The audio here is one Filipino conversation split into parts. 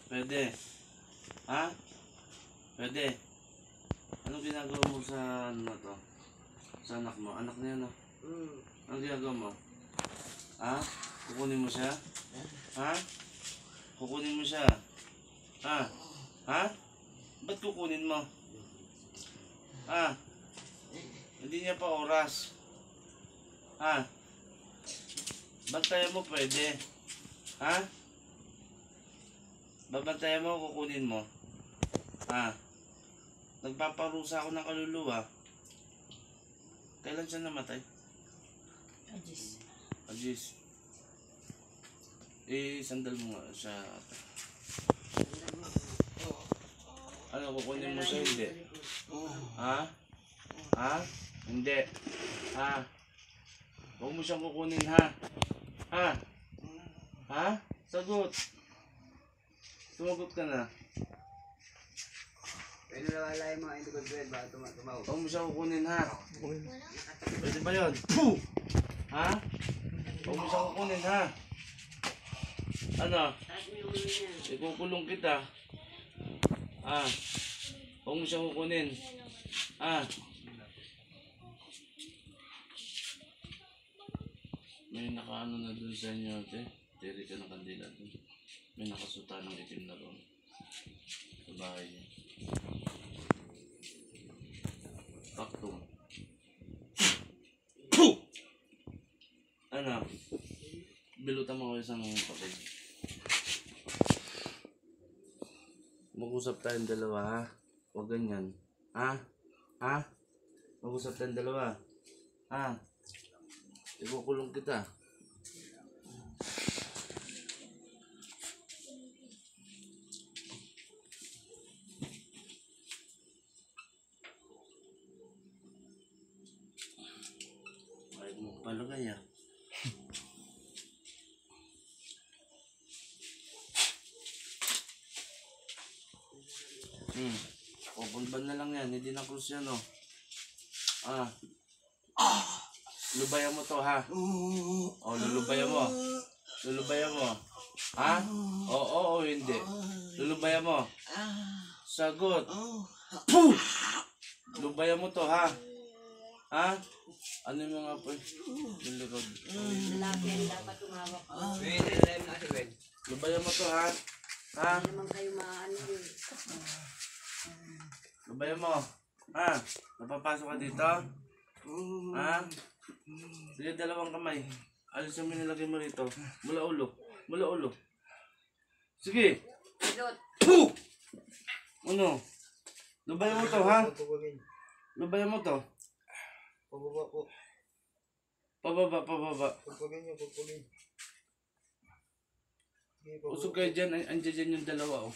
Pwede. Ha? Pwede. Anong ginagawa mo sa ano to? Sa anak mo? Anak niya no? Anong ginagawa mo? Ha? Kukunin mo siya? Ha? Kukunin mo siya? Ha? Ha? Ba't kukunin mo? Ha? Hindi niya pa oras. Ha? Bantayan mo pwede. Ha? Babantayan mo, kukunin mo. Ha? Nagpaparusa ako ng kaluluwa. Kailan siya namatay? Ajis. Ajis. Sandal mo nga siya. Ano, kukunin mo siya hindi? Ha? Ha? Hindi. Ha? Huwag mo siyang kukunin ha? Ha? Ha? Sagot. Sumagot ka na. Pwede na wala yung mga indukod bread ba tumaw. Huwag mo siya kukunin ha? Pwede ba yun? Ha? Huwag mo siya kukunin ha? Ano? Ikukulong kita. Ha? Huwag mo siya kukunin. Ha? May nakaano na dun sa inyo ate. Tiri ka ng kandila dun. May nakasuta ng itim na ron. Sa bahay niya. Paktum. Ano? Bilutan mo ko isang papel. Mag-usap tayong dalawa ha? Huwag ganyan. Ha? Ha? Mag-usap tayong dalawa. Ha? Ikukulong kita. Ay mo palagay ah. Pupulban na lang yan, hindi na krus yan oh. Ah. Lubayan mo to ha. O lulubayan mo. Lulubayan mo. Ha? Oo o hindi. Lulubayan mo. Sagot. Lubayan mo to ha. Ha? Ano yung mga po? Lilikod. Lalaki ang dapat tumawak. Lubayan mo to ha. Ha? Hindi naman kayo maano yun. Lubayan mo. Ha? Napapasok ka dito? Ha? Sige, dalawang kamay. Alisin mo yung nilagay mo rito. Mula ulo. Mula ulo. Sige. Pilot. Ano? Lubayan mo to ha? Lubayan mo to. Pababa po. Pababa, pababa. Pagpagin niyo, pagpagin. Usog kayo dyan. Andiyan dyan yung dalawa oh.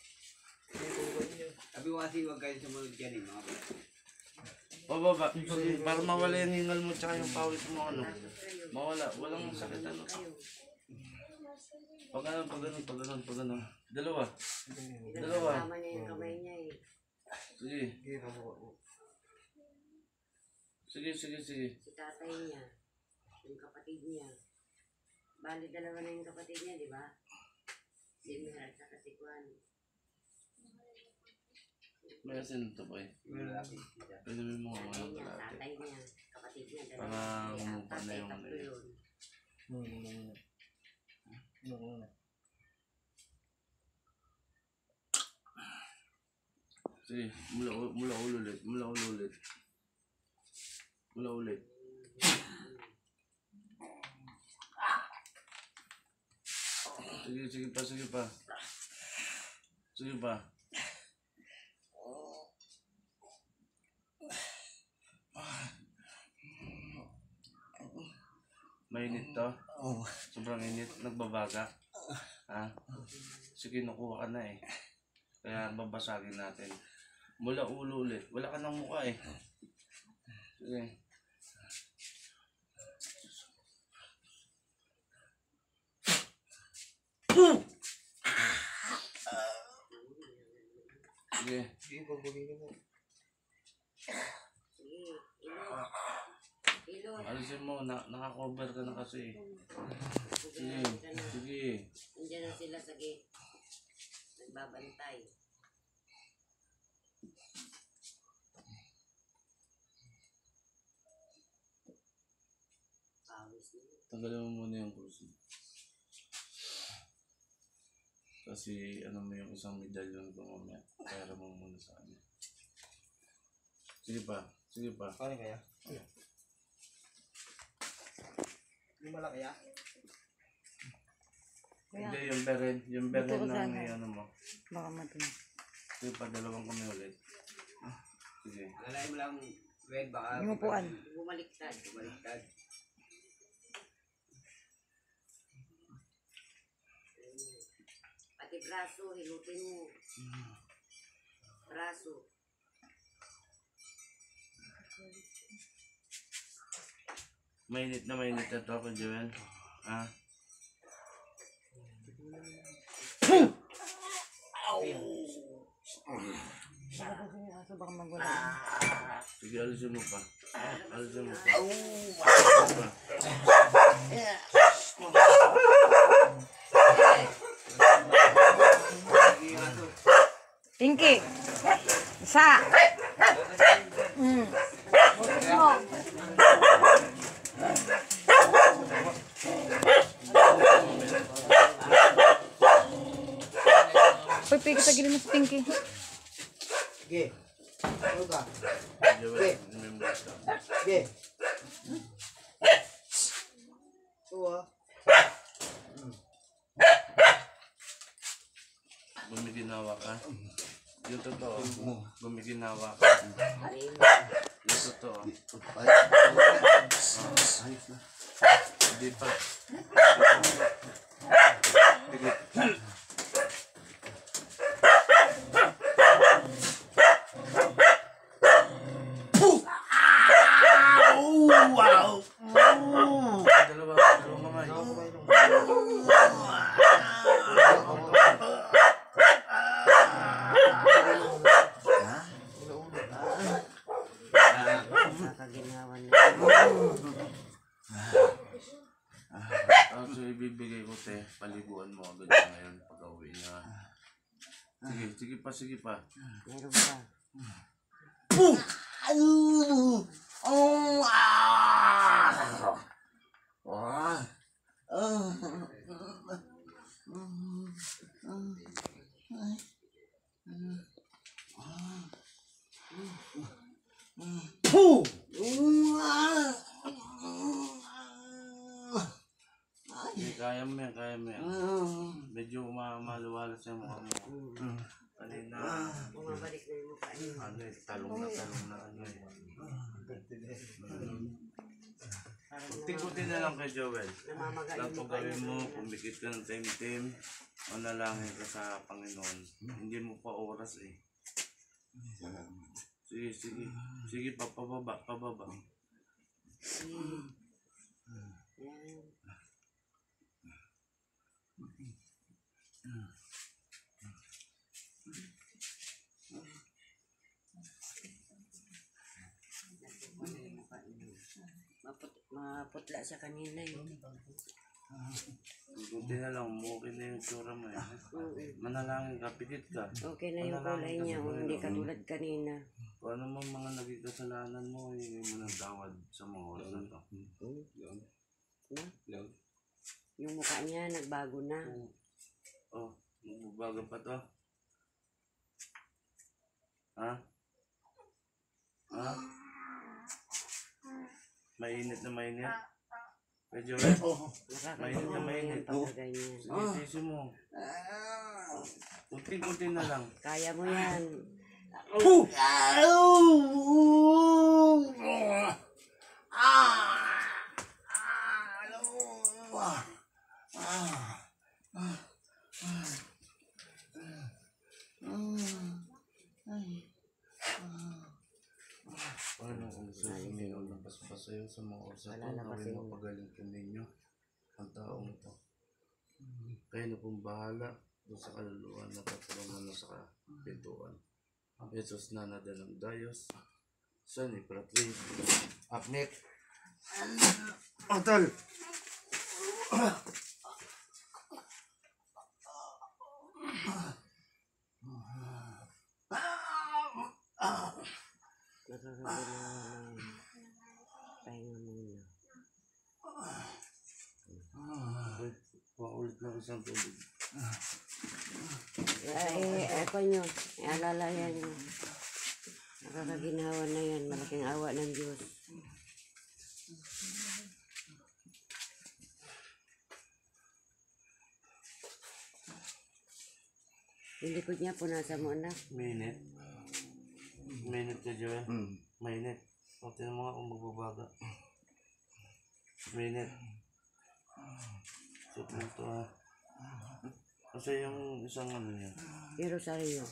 Sabi ko kasi huwag kayo sumunod dyan mga bro. Pababa. Sige, para mawala yung hingal mo tsaka yung pawis mo ano. Mawala. Walang sakit ano. Pag ano, pag ano, pag ano, pag ano. Dalawa. Dalawa. Kasama niya yung kamay niya eh. Sige. Sige, sige, sige. Si tatay niya. Yung kapatid niya. Bali dalawa na yung kapatid niya, di ba? Si Mer at saka si Juan. May asin ito boy. Pwede mo mga mga Tatay niya, kalate. tatay niya, kapatid niya. Para dalawa. umupa na yung Tatay, tatlo yun. Sige, mula ulo ulit. Mula ulo ulit. Mula ulit. Sige, sige pa, sige pa. Sige pa. Mainit to? Sobrang init. Nagbabaga. Ha? Sige, nakuha ka na eh. Kaya babasagin natin. Mula ulo ulit. Wala ka ng mukha eh. Sige. Sige. Sige, pagpagin niyo po. Sige, ilot. Alisin mo. Naka-cover ka na kasi. Sige. Sige. Nandiyan na sila sa gate. nagbabantay. Pawis na yun. Tanggalin mo muna yung krus. Kasi ano mo yung isang medalyon ko mamaya. Pera mo muna sa kanya. Sige pa. Sige pa. Ano kaya? Yung malaki ya? Hindi, yung beren. Yung beren Dito ko ng sana. ano mo. Baka matulog. Sige pa, dalawang kami ulit. Sige. Alalain mo lang, Red, baka... Yung upuan. Bumaliktad. Bumaliktad. Pati braso, hilutin mo. Braso. Mainit na to ako, Joel. Ha? Baka magulang. Sige, alisin mo pa. Alisin mo pa. Pinky! Isa! Pagpigil sa gilid mo si Pinky. Sige. Ano ka? Joel, remember ka. Sige. Ito Gumiginawa ka. Yung totoo. Gumiginawa ka. Yung totoo. Hindi pa. Dalawang kamay. Kakaginawan na. So ibibigay ko paliguan mo agad siya ngayon pag uwi niya. Sige pa. Meron pa. Kaya mo yan. Medyo maluwalas yung mukha mo. Kanina, Bumabalik na yung mukha niyo. talong na ano eh. Tikutin na lang kay Joel. Namamaga Lahat yung po mukha gawin niyo. mo, pumikit ka ng time-time, manalangin ka sa Panginoon. Hindi mo pa oras eh. Sige, pababa. Yan. Maputla siya kanina eh. Kunti na lang, okay na yung tsura mo eh. Manalangin ka, pikit ka. Okay na yung kulay niya, hindi katulad kanina. Kung ano mang mga naging kasalanan mo, hindi mo nang tawad sa mga oras na to. Na? Yung mukha niya nagbago na. Oh, magbabago pa to. Ha? Mainit na mainit. Medyo mainit na mainit. Pagka ganyan. Sige, tisi mo. Kunti-kunti na lang. Kaya mo yan. Paano kung susunod ng paspasayo sa mga oras na ito, nawin mapagaling po ninyo ang taong ito. Kayo na pong bahala doon sa kaluluwa na patulungan na sa kapituan. Jesus na ng Diyos, Son ni Pratri, Aknek, Antal! Nakakaginawa na yan. Pahinga muna. Wait, paulit ng isang tubig. Ako nyo, alalayan nyo. Nakakaginawa na yan, malaking awa ng Diyos. Yung likod niya, punasan mo anak. Minute. Minute ka, Joel. Minute. O, tinan mo nga kung magbabaga. Minute. So, ito ha. Kasi yung isang ano niya. Pero sarili.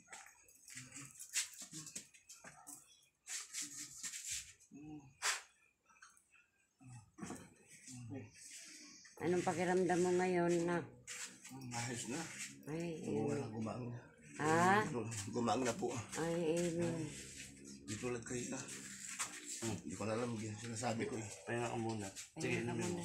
Anong pakiramdam mo ngayon na? Ayos na. Ay, Gumang na. ha? Gumang na po. Ay, amen. Di tulad kayo na. Hindi ko na alam yung sinasabi ko eh. Pahinga ka muna. Sige, Pahinga ka inumin mo. muna.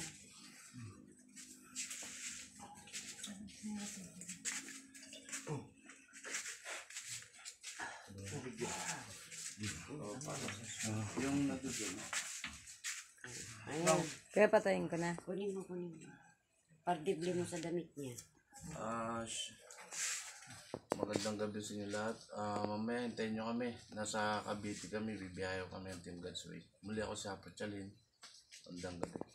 Yung natutulog. Ayan. Kaya patayin ko na. Kunin mo. Pardibli mo sa damit niya. Magandang gabi sa inyo lahat. Mamaya hintayin nyo kami. Nasa Cavite kami. Bibiyahe kami ng Team God's Way. Muli ako si Apo Chalin. Magandang gabi.